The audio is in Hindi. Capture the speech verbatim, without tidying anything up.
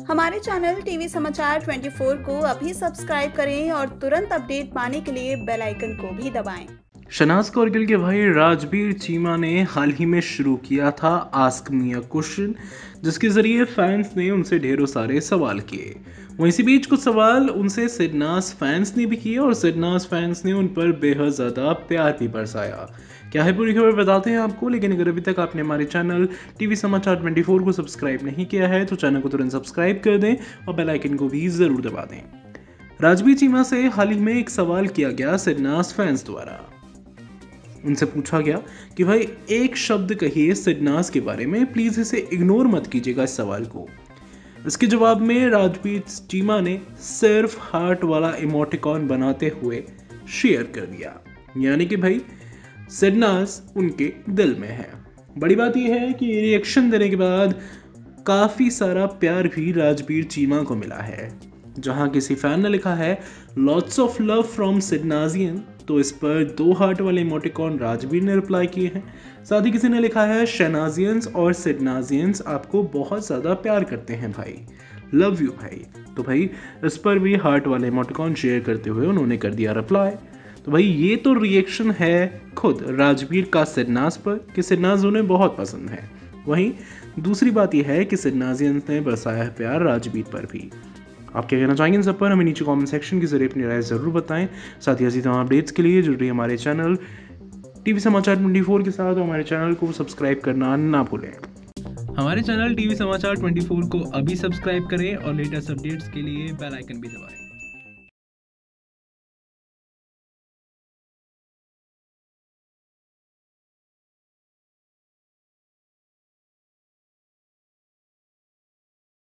हमारे चैनल टीवी समाचार चौबीस को अभी सब्सक्राइब करें और तुरंत अपडेट पाने के लिए बेल आइकन को भी दबाएं। शहनाज कौरगिल के भाई राजबीर चीमा ने हाल ही में शुरू किया था आस्क मी अ क्वेश्चन, जिसके जरिए फैंस ने उनसे ढेरों सारे सवाल किए। वहीं इसी बीच कुछ सवाल उनसे सिडनाज फैंस ने भी किए और सिडनाज फैंस ने उन पर बेहद ज़्यादा प्यार भी बरसाया। क्या है पूरी खबर बताते हैं आपको, लेकिन अगर अभी तक आपने हमारे चैनल टीवी समाचार चौबीस को सब्सक्राइब नहीं किया है तो चैनल को तुरंत सब्सक्राइब कर दें और बेल आइकन को भी ज़रूर दबा दें। राजबीर चीमा से हाल ही में एक सवाल किया गया सिडनाज फैंस द्वारा। उनसे पूछा गया कि भाई एक शब्द कहिए सिडनाज के बारे में, प्लीज इसे इग्नोर मत कीजिएगा इस सवाल को। इसके जवाब में राजबीर चीमा ने सिर्फ हार्ट वाला इमोटिकॉन बनाते हुए शेयर कर दिया, यानी कि भाई सिडनाज उनके दिल में है। बड़ी बात यह है कि रिएक्शन देने के बाद काफी सारा प्यार भी राजबीर चीमा को मिला है। जहां किसी फैन ने लिखा है लॉट्स ऑफ लव फ्रॉम सिडनाजियन, तो इस पर दो हार्ट वाले इमोटिकॉन राजबीर ने रिप्लाई किए हैं। साथ ही किसी ने लिखा है शहनाजियंस और सिडनाजियंस आपको बहुत ज़्यादा प्यार करते हैं भाई, लव यू भाई। तो भाई इस पर भी हार्ट वाले इमोटिकॉन शेयर करते हुए उन्होंने कर दिया रिप्लाई। तो भाई ये तो रिएक्शन है खुद राजबीर का सिडनाज पर कि सिडनाज उन्हें बहुत पसंद है। वहीं दूसरी बात यह है कि सिडनाजियंस ने बरसाया है प्यार राजबीर पर भी। आप क्या कहना चाहेंगे इन सब पर, हमें नीचे कमेंट सेक्शन के जरिए अपनी राय जरूर बताएं। साथ ही ऐसी तमाम अपडेट्स के लिए जुड़ रही हमारे चैनल टीवी समाचार चौबीस के साथ हमारे चैनल को सब्सक्राइब करना ना भूलें। हमारे चैनल टीवी समाचार चौबीस को अभी सब्सक्राइब करें और लेटेस्ट अपडेट्स के लिए बेल आइकन भी दबाएं।